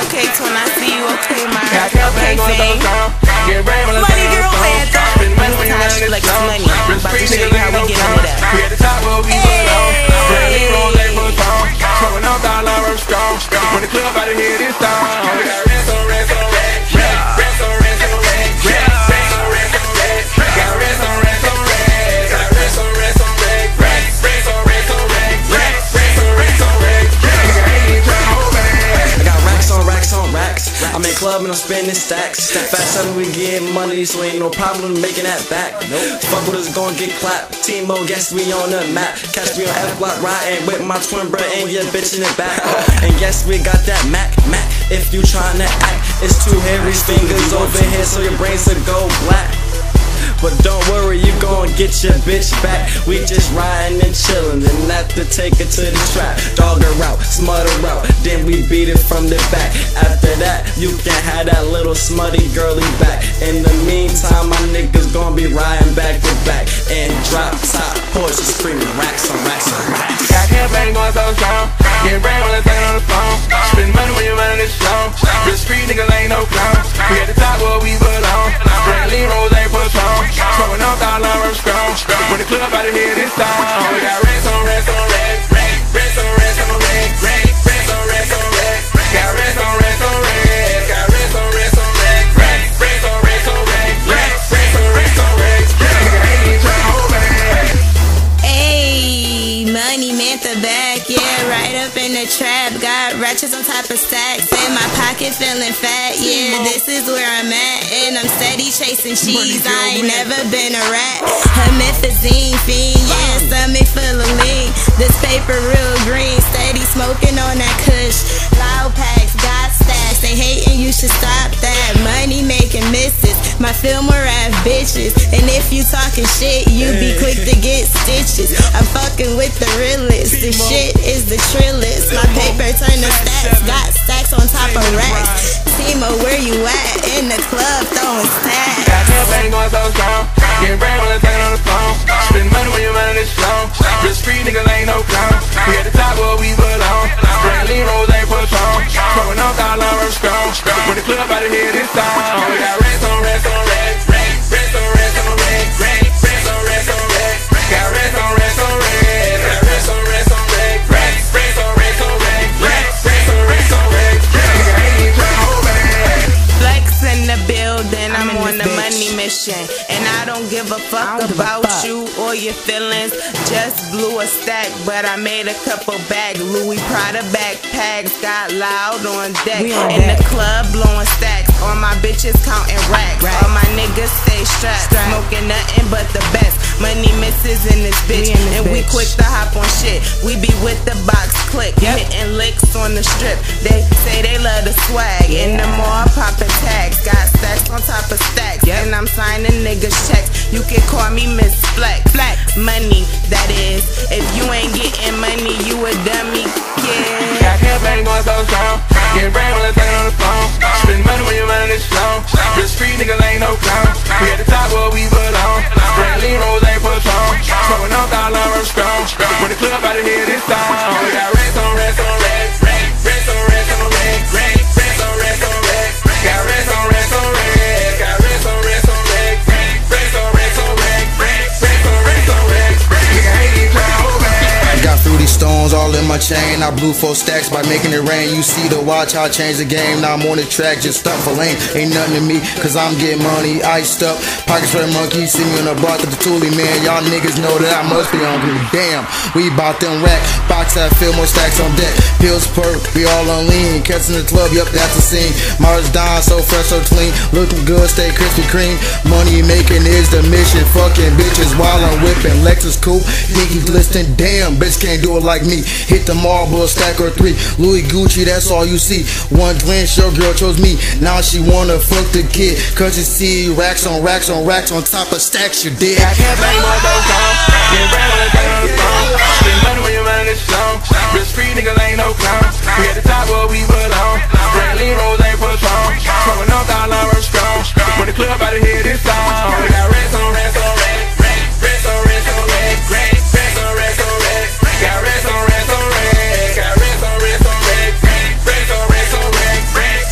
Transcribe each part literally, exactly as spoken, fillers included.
Okay, Twin, I see you. Okay, my okay, thing. Money girl anthem. It's time she flex money. I'm about to show you how we get into that. We at the top where we belong. Brandy rose ain't put on. Showing off dollar I'm strong. When the club out of here this time. We got rest on rest on rest. Rest on rest on rest. Rest on rest on rest. Got rest on rest on rest. Got rest on rest on rest. Rest on rest on rest. Rest on rest on rest. Nigga ain't tryna hold back. I got racks on racks on racks. I'm in club and I'm spending stacks. Fast seven, we get money, so ain't no problem making that back. Nope. Fuck with us, gon' get clapped. T-Mo, guess we on the map. Catch me on F-Block riding with my twin brother and your bitch in the back. And yes, we got that Mac, Mac. If you tryna act, it's two hairy fingers over here, so your brains will go black. But don't worry, you gon' get your bitch back. We just riding and chillin', and after take it to the trap. Dog her out, smut her out, then we beat it from the back. After that, you can have that little smutty girly back. In the meantime, my niggas gon' be riding back to back. And drop top Porsche screaming racks on racks on racks. Got campaign going so strong. Getting brain when I turn on the phone. Spend money when you're running this show. Real street niggas ain't no clown. We at the top where we belong. Brandy rose ain't put on. Showing off dollar I'm strong. When the club out of here this time. We got rest on rest on rest. Rest on rest on rest. Rest on rest on rest. Got rest on rest on rest. Got rest on rest on rest. Rest on rest on rest. Rest on rest on rest. Nigga ain't tryna hold back. Ayy, money meant the back, yeah, right up in the trap. Got ratchets on top of stacks, in my pocket feeling fat, yeah, this is where I'm at. And I'm steady chasing cheese, I ain't never been a rat. A methazine fiend, yeah, stomach full of lean. This paper real green, steady smoking on that kush. Loud packs, got stacks, they hating, you should stop that. Money making misses, my film are rap bitches. And if you talking shit, you be quick to get stitches. I'm fucking with the realest, the shit is the trillest. My paper turn to stacks, got stacks on top of racks. T-Mo, where you at? In the club throwing stacks. Got campaign going so strong. Getting brain when I turn on the phone. Spend money when you're running this show. Real street niggas ain't no clown. We at the top where we belong. Brandy rose ain't put on. Showing off dollar I'm strong. When the club out of here this time. We got rest on rest on rest. Rest on rest on rest. Rest on rest on rest. Got rest on rest on rest. Got rest on rest on rest. Rest on rest on rest. Rest on rest on rest. Nigga ain't tryna hold back. Flex in the building, I'm on the money mission. And I don't give a fuck about you or your feelings. Just blew a stack, but I made a couple bags. Louis Prada backpacks, got loud on deck. In the club blowing stacks, all my bitches counting racks. All my niggas stay strapped, smoking nothing but the best. Money misses in this bitch, and we quick to hop on shit. We be with the box click, hitting licks on the strip. They say they love the swag, in the mall popping tags. Got stacks on top of stacks, and I'm signing niggas checks. You can call me Miss Flex. Flex money, that is. If you ain't getting money, you a dummy, yeah. Got campaign going so strong. Getting brain when I turn on the phone. Spend money when you're running this show. Real street niggas ain't no clown. We at the top where we belong. Brandy rose ain't put on. Showing off dollar I'm strong. When the club out of here this time. We got rest on rest on rest. Rest on rest on rest. Rest on rest on rest. Got rest on rest on rest. Got rest on rest on rest. Rest on rest on rest. Rest on rest on rest. Nigga ain't tryna hold back. Got fruity stones all in my chain. I blew four stacks by making it rain. You see the watch, I changed the game. Now I'm on the track, just stuck for lane. Ain't nothing to me, cause I'm getting money. Iced up, pockets for the monkey. See me on the block of the Thule, man. Y'all niggas know that I must be hungry. Damn, we bout them rack. Box that fill more stacks on deck. Pills perk, we all on lean. Catching the club, yup, that's the scene. Mars Don, so fresh, so clean. Looking good, stay Krispy Kreme. Money making is the mission. Fucking bitches while I'm whipping. Lexus coupe, Pinky glistening. Damn, bitch can't do it like me. Hit the marble, stack or three. Louis Gucci, that's all you see. One glance, your girl chose me. Now she wanna fuck the kid. Cause you see racks on racks on racks on top of stacks, you did. I can't blame one of those songs. Getting brain when I turn on the phone. Spend money when you're running this show. Real street niggas ain't no clown. We at the top where we belong. Brandy rose ain't put on. Showing off dollar I'm strong. When the club out of here this time. We got rest on rest on rest. Rest on rest on rest. Rest on rest on rest. Got rest on rest on rest. Got rest on rest on rest. Rest on rest on rest.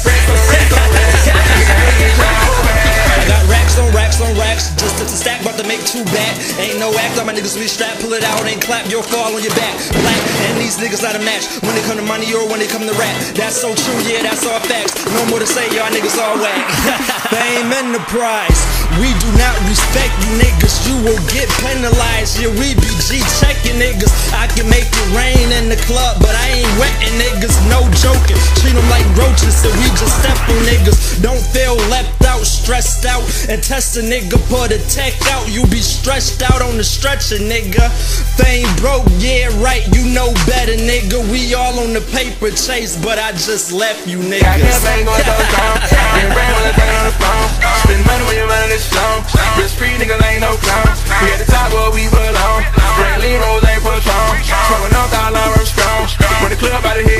that. Ain't no act, all my niggas be strapped, pull it out, ain't clap, you'll fall on your back. Black, and these niggas not a match when it come to money or when it come to rap. That's so true, yeah, that's all facts. No more to say, y'all niggas all whack. Fame and the prize, we do not respect you niggas, you will get penalized. Yeah, we be G checking niggas. I can make it rain in the club, but I ain't wetting niggas, no joking. Treat them like roaches, so we just step on niggas. Don't feel left out, stressed out, and test a nigga, put a tech out. You be stretched out on the stretcher, nigga. Fame broke, yeah, right, you know better, nigga. We all on the paper chase, but I just left you niggas. I can't bang on those songs. Get brain when it's on the phone. Spend money when your money is shown. Risk free niggas ain't no clown. We at the top where we belong. Straight lean rolls ain't Patron. Smoking up, I love her strong. When the club out of here.